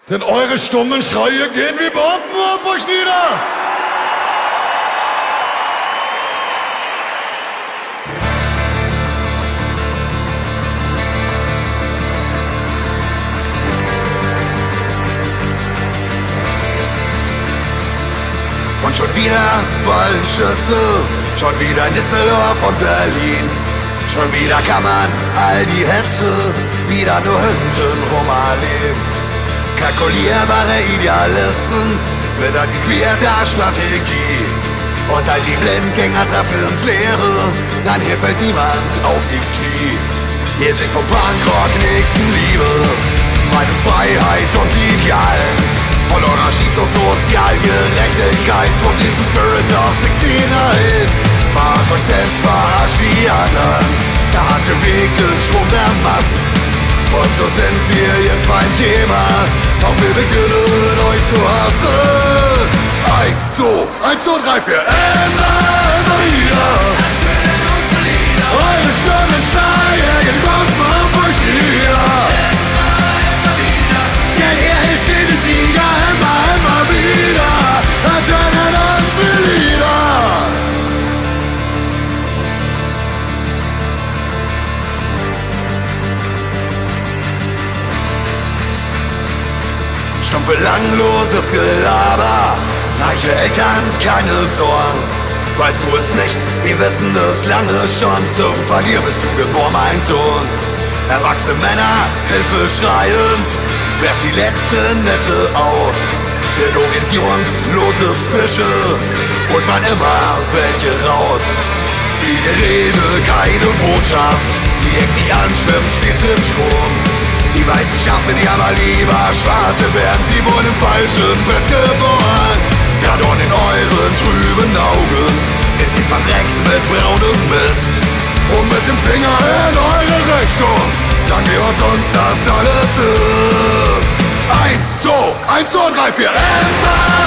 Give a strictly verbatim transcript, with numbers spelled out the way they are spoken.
Denn eure stummen Schreie gehen wie Bomben auf euch nieder. Und schon wieder fallen Schüsse, schon wieder in Düsseldorf und Berlin. Schon wieder kann man all die Hetze wieder nur hintenrum erleben. Kalkulierbare Idealisten mit angequerter Strategie. Und all die Blindgänger treffen ins Leere, nein, hier fällt niemand auf die Knie. Hier singt vom Punkrock Nächstenliebe, Meinungsfreiheit und Idealen. Voll eurer Schizo sozialen Gerechtigkeit von diesem Spirit of sixty-nine. Verarscht euch selbst, verarscht die anderen. Der harte Weg, den Strom der Massen. Und so sind wir jetzt beim Thema, auch wir beginnen euch zu hassen. Eins, zwei, eins, zwei, drei, vier, immer, immer wieder. Ertönen unsere Lieder. Eure Stimmen schreien, ihr kommt auf euch nieder. Immer, immer wieder. Seht ihr, hier steht die Sieger, immer, immer wieder. Ertönen unsere Lieder. Stumpfe, langloses Gelaber, reiche Eltern, keine Sorgen. Weißt du es nicht, wir wissen es lange schon. Zum Verlier bist du geboren, mein Sohn. Erwachsene Männer, Hilfe schreiend, werf die letzten Netze aus. Denn orientierungslose Fische holt man immer welche raus. Viele Rede, keine Botschaft, die irgendwie anschwimmt, stets im Strom. Die Weißen schaffen die aber lieber Schwarze werden, sie wurden im falschen Bett geboren. Gardon in euren trüben Augen ist nicht verdreckt mit braunem Mist. Und mit dem Finger in eure Richtung sagen wir, was uns das alles ist. Eins, zwei, eins, zwei, drei, vier, immer